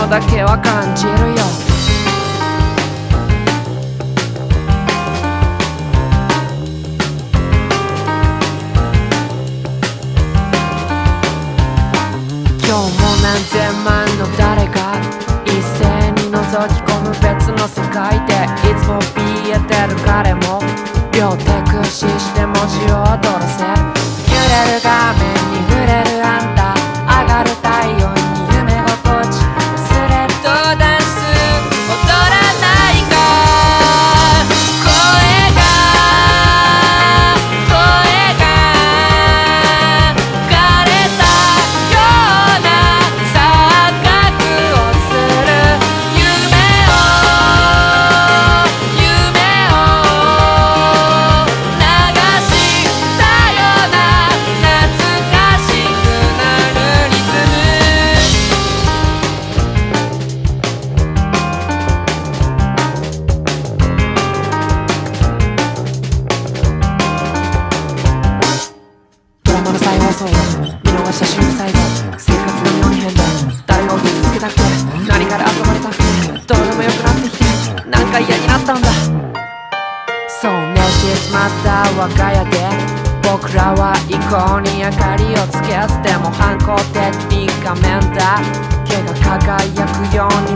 のだけは感じるよ。今日も何千万の誰か一斉に覗き込む別の世界でいつも怯えてる彼も両手駆使して文字を踊らせ、揺れる画面に触れるあんた、上がる太陽に夢心地、スレッドダンス踊らないか。声が枯れたような錯覚をする夢を流したような懐かしくなるリズム。ドラマの再放送を見逃した瞬最後、生活が妙に変だ。誰が落ち着けたくて何かで遊ばれたくてどうでもよくなってきてなんか嫌になったんだ。そうね、静まった我が家で僕らは一向に明かりをつけず、でも反抗的に仮面だけが輝くように